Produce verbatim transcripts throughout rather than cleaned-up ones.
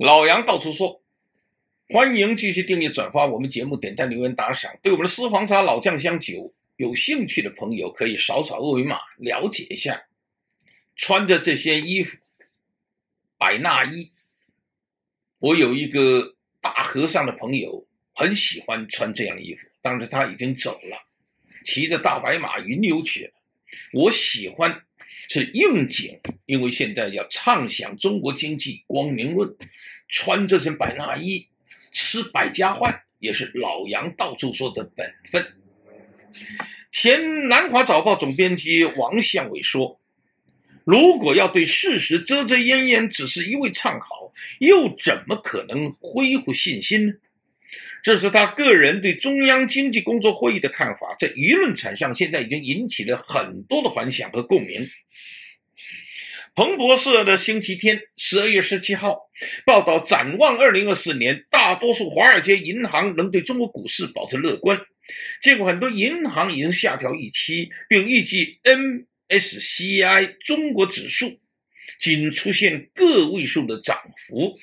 老杨到处说，欢迎继续订阅转发我们节目，点赞留言打赏。对我们的私房茶老酱香酒有兴趣的朋友，可以扫扫二维码了解一下。穿着这些衣服，百衲衣，我有一个大和尚的朋友很喜欢穿这样的衣服，但是他已经走了，骑着大白马云游去了。我喜欢是应景，因为现在要畅想中国经济光明论，穿这身百衲衣，吃百家饭，也是老杨到处说的本分。前南华早报总编辑王向伟说，如果要对事实遮遮掩掩，只是一味唱好，又怎么可能恢复信心呢？这是他个人对中央经济工作会议的看法，在舆论场上现在已经引起了很多的反响和共鸣。彭博社的星期天十二月十七号报道，展望二零二四年，大多数华尔街银行能对中国股市保持乐观，结果很多银行已经下调预期，并预计 M S C I 中国指数仅出现个位数的涨幅。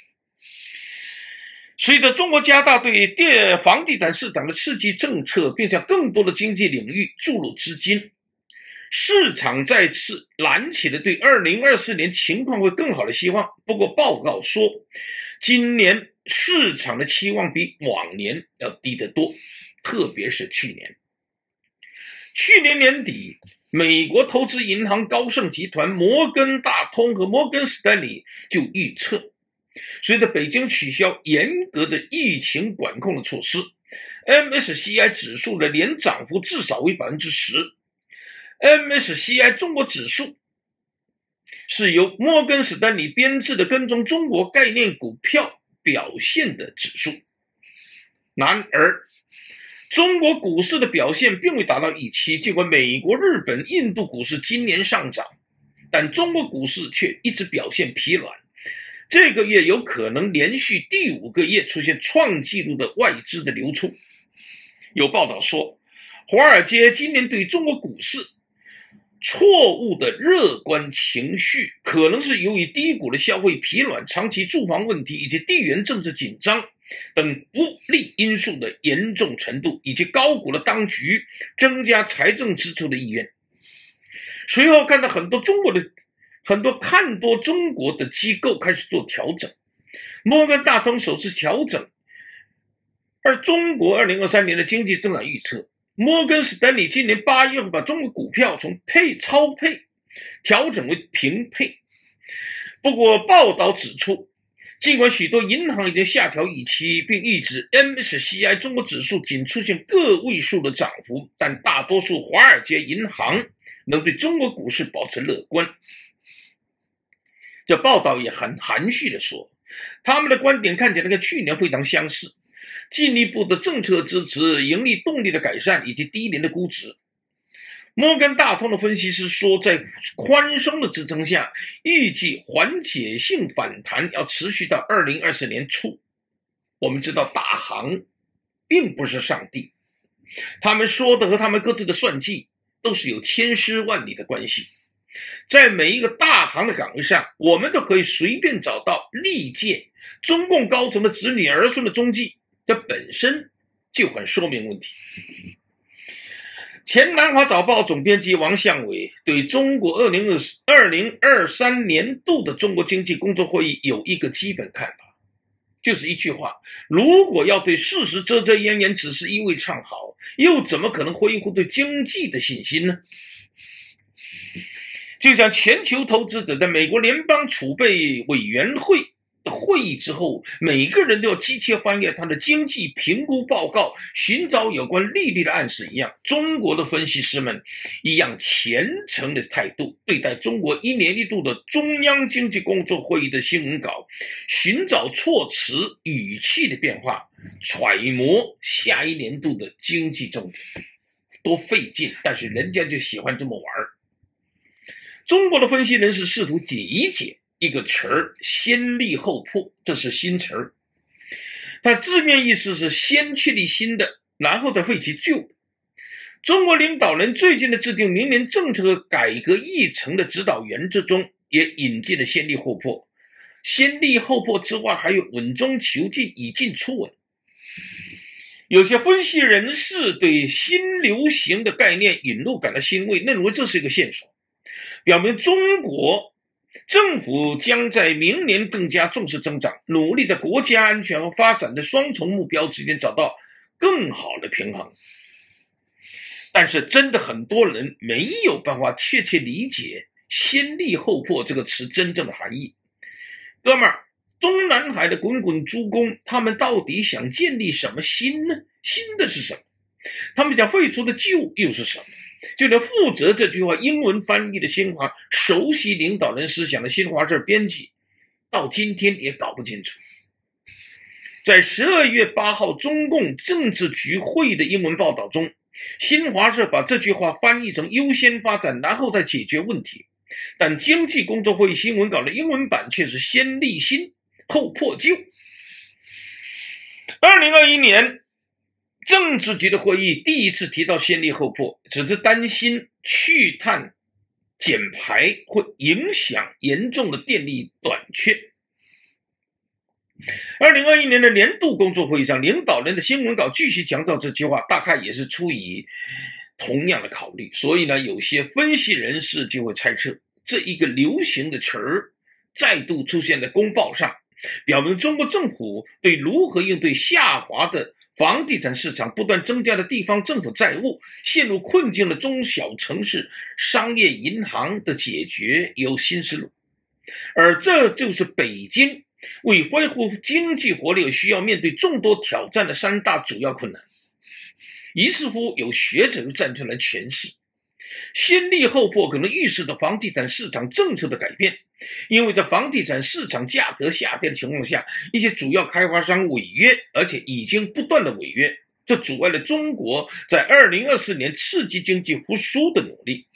随着中国加大对地房地产市场的刺激政策，并向更多的经济领域注入资金，市场再次燃起了对二零二四年情况会更好的希望。不过报告说，今年市场的期望比往年要低得多，特别是去年。去年年底，美国投资银行高盛集团、摩根大通和摩根士丹利就预测，随着北京取消严格的疫情管控的措施， M S C I 指数的年涨幅至少为 百分之十。 M S C I 中国指数是由摩根士丹利编制的跟踪中国概念股票表现的指数。然而中国股市的表现并未达到预期，尽管美国、日本、印度股市今年上涨，但中国股市却一直表现疲软。这个月有可能连续第五个月出现创纪录的外资的流出。有报道说，华尔街今年对中国股市错误的乐观情绪，可能是由于低谷的消费疲软、长期住房问题以及地缘政治紧张等不利因素的严重程度，以及高估了当局增加财政支出的意愿。随后看到很多中国的很多看多中国的机构开始做调整，摩根大通首次调整而中国二零二三年的经济增长预测。摩根士丹利今年八月份把中国股票从配超配调整为平配。不过报道指出，尽管许多银行已经下调预期，并预指 M S C I 中国指数仅出现个位数的涨幅，但大多数华尔街银行能对中国股市保持乐观。这报道也很含蓄地说，他们的观点看起来跟去年非常相似，进一步的政策支持、盈利动力的改善以及低廉的估值。摩根大通的分析师说，在宽松的支撑下，预计缓解性反弹要持续到二零二四年初。我们知道大行并不是上帝，他们说的和他们各自的算计都是有千丝万缕的关系。在每一个大行的岗位上，我们都可以随便找到历届中共高层的子女儿孙的踪迹，这本身就很说明问题。前南华早报总编辑王向伟对中国二零二三年度的中国经济工作会议有一个基本看法，就是一句话：如果要对事实遮遮掩掩，只是一味唱好，又怎么可能恢复对经济的信心呢？就像全球投资者在美国联邦储备委员会的会议之后，每个人都要机切翻阅他的经济评估报告，寻找有关利率的暗示一样，中国的分析师们一样虔诚的态度对待中国一年一度的中央经济工作会议的新闻稿，寻找措辞语气的变化，揣摩下一年度的经济重点。多费劲，但是人家就喜欢这么玩。中国的分析人士试图解一解一个词儿，先立后破，这是新词儿。它字面意思是先确立新的，然后再废弃旧的。中国领导人最近的制定明年政策和改革议程的指导原则中，也引进了先立后破。 先立后破之外，还有稳中求进，以进出稳。有些分析人士对新流行的概念引入感到欣慰，认为这是一个线索，表明中国政府将在明年更加重视增长，努力在国家安全和发展的双重目标之间找到更好的平衡。但是真的很多人没有办法确切理解先立后破这个词真正的含义。哥们儿，中南海的滚滚诸公，他们到底想建立什么新呢？新的是什么？他们想废除的旧又是什么？就连负责这句话英文翻译的新华，熟悉领导人思想的新华社编辑，到今天也搞不清楚。在十二月八号中共政治局会议的英文报道中，新华社把这句话翻译成优先发展，然后再解决问题。但经济工作会议新闻稿的英文版却是先立新后破旧。二零二一年政治局的会议第一次提到先立后破，只是担心去碳减排会影响严重的电力短缺。二零二一年的年度工作会议上，领导人的新闻稿继续强调这句话，大概也是出于同样的考虑。所以呢，有些分析人士就会猜测，这一个流行的词儿再度出现在公报上，表明中国政府对如何应对下滑的房地产市场、不断增加的地方政府债务、陷入困境的中小城市商业银行的解决有新思路。而这就是北京为恢复经济活力需要面对众多挑战的三大主要困难。于是乎，有学者站出来诠释，先立后破可能预示着房地产市场政策的改变，因为在房地产市场价格下跌的情况下，一些主要开发商违约，而且已经不断的违约，这阻碍了中国在二零二四年刺激经济复苏的努力。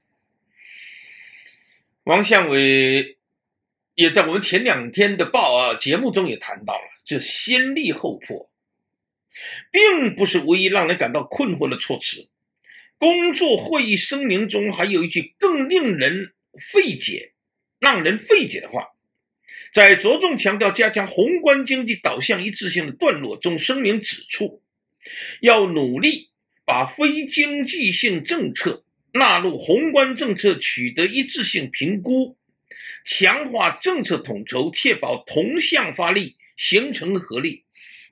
王向伟也在我们前两天的报啊节目中也谈到了，这先立后破并不是唯一让人感到困惑的措辞。工作会议声明中还有一句更令人费解、让人费解的话，在着重强调加强宏观经济导向一致性的段落中，声明指出，要努力把非经济性政策纳入宏观政策取得一致性评估，强化政策统筹，确保同向发力，形成合力。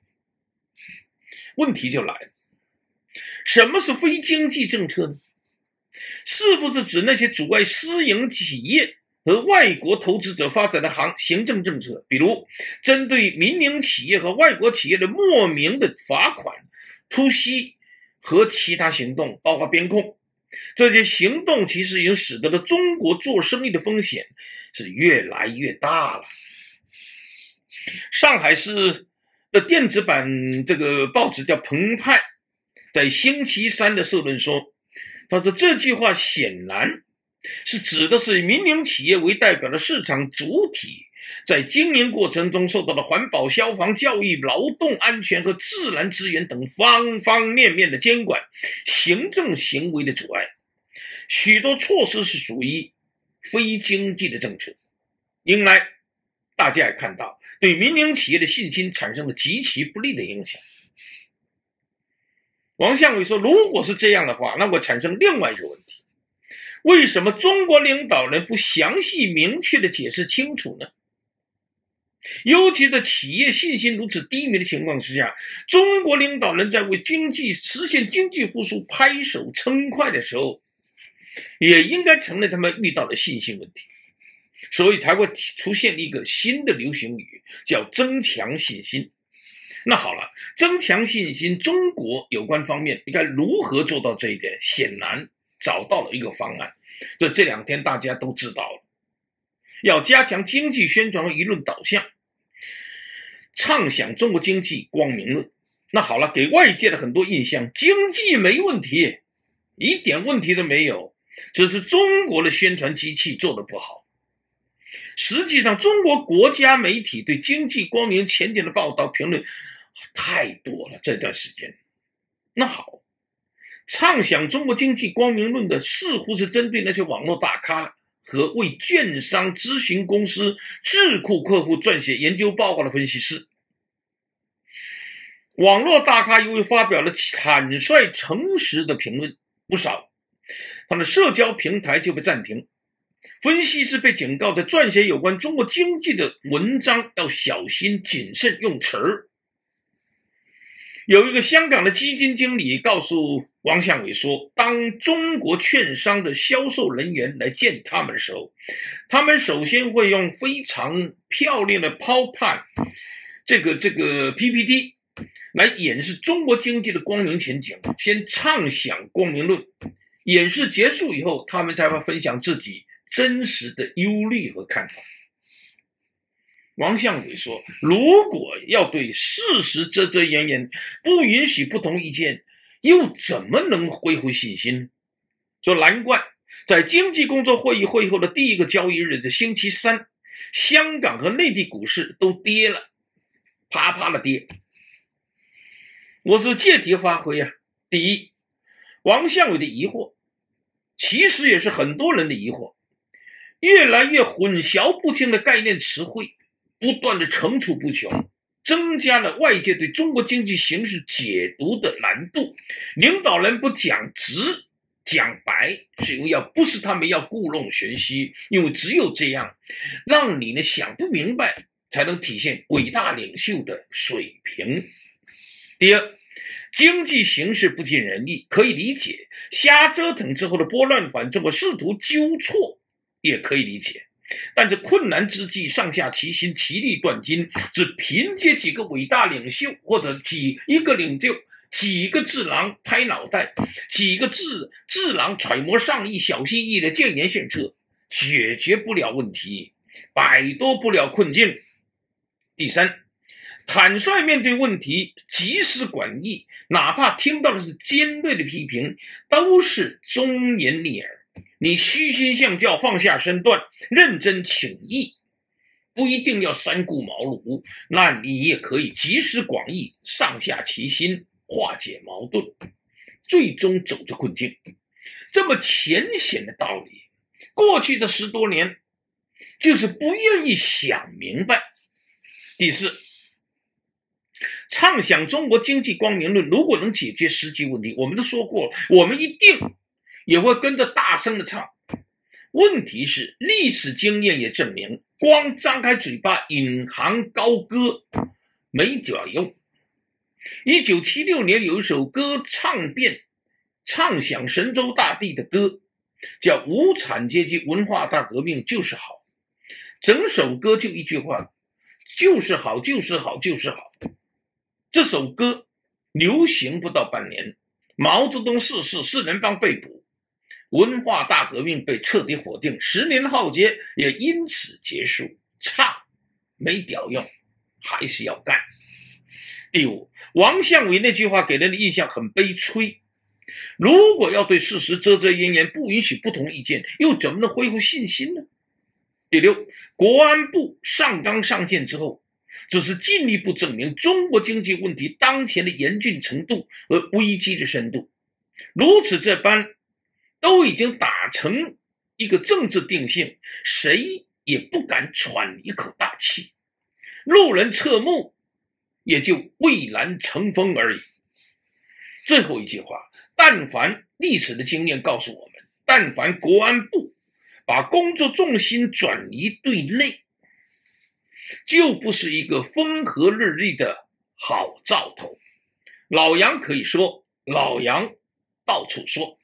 问题就来了，什么是非经济政策呢？是不是指那些阻碍私营企业和外国投资者发展的行行政政策，比如针对民营企业和外国企业的莫名的罚款、突袭和其他行动，包括边控？这些行动其实已经使得了中国做生意的风险是越来越大了。上海市的电子版这个报纸叫澎湃，在星期三的社论说，他说这句话显然是指的是民营企业为代表的市场主体在经营过程中受到了环保、消防、教育、劳动安全和自然资源等方方面面的监管、行政行为的阻碍。许多措施是属于非经济的政策，迎来大家也看到对民营企业的信心产生了极其不利的影响。王向伟说，如果是这样的话，那会产生另外一个问题，为什么中国领导人不详细明确的解释清楚呢？尤其在企业信心如此低迷的情况之下，中国领导人在为经济实现经济复苏拍手称快的时候，也应该承认他们遇到了信心问题，所以才会出现一个新的流行语，叫增强信心。那好了，增强信心，中国有关方面应该如何做到这一点？显然找到了一个方案，这这两天大家都知道了。要加强经济宣传和舆论导向，畅想中国经济光明论。那好了，给外界的很多印象，经济没问题，一点问题都没有，只是中国的宣传机器做得不好。实际上，中国国家媒体对经济光明前景的报道评论太多了，这段时间。那好，畅想中国经济光明论的似乎是针对那些网络大咖和为券商咨询公司智库客户撰写研究报告的分析师。网络大咖由于发表了坦率诚实的评论不少，他的社交平台就被暂停。分析师被警告，在撰写有关中国经济的文章要小心谨慎用词儿。有一个香港的基金经理告诉王向伟说，当中国券商的销售人员来见他们的时候，他们首先会用非常漂亮的 PowerPoint 这个这个 P P T 来演示中国经济的光明前景，先畅想光明论。演示结束以后，他们才会分享自己真实的忧虑和看法。王向伟说，如果要对事实遮遮掩掩，不允许不同意见，又怎么能恢复信心呢？说难怪在经济工作会议会后的第一个交易日的星期三，香港和内地股市都跌了，啪啪的跌。我是借题发挥啊。第一，王向伟的疑惑，其实也是很多人的疑惑，越来越混淆不清的概念词汇不断的层出不穷，增加了外界对中国经济形势解读的难度。领导人不讲直讲白，是因为要不是他们要故弄玄虚，因为只有这样让你呢想不明白，才能体现伟大领袖的水平。第二，经济形势不尽人意可以理解，瞎折腾之后的拨乱反正和试图纠错也可以理解，但这困难之际上下齐心，其利断金，只凭借几个伟大领袖或者几一个领袖几个智囊拍脑袋，几个智智囊揣摩上意，小心翼翼的建言献策，解决不了问题，摆脱不了困境。第三，坦率面对问题，集思广益，哪怕听到的是尖锐的批评，都是忠言逆耳。你虚心向教，放下身段，认真请益，不一定要三顾茅庐，那你也可以集思广益，上下齐心，化解矛盾，最终走出困境。这么浅显的道理，过去的十多年就是不愿意想明白。第四，畅想中国经济光明论如果能解决实际问题，我们都说过，我们一定也会跟着大声的唱。问题是历史经验也证明，光张开嘴巴引吭高歌没屌用。一九七六年有一首歌唱遍唱响神州大地的歌，叫无产阶级文化大革命就是好。整首歌就一句话，就是好就是好就是好。这首歌流行不到半年，毛泽东逝世，四人帮被捕，文化大革命被彻底否定，十年浩劫也因此结束。唱没屌用，还是要干。第五，王向伟那句话给人的印象很悲催，如果要对事实遮遮掩掩，不允许不同意见，又怎么能恢复信心呢？第六，国安部上纲上线之后，只是进一步证明中国经济问题当前的严峻程度和危机的深度。如此这般都已经打成一个政治定性，谁也不敢喘一口大气，路人侧目也就蔚然成风而已。最后一句话，但凡历史的经验告诉我们，但凡国安部把工作重心转移对内，就不是一个风和日丽的好兆头。老杨可以说，老杨到处说。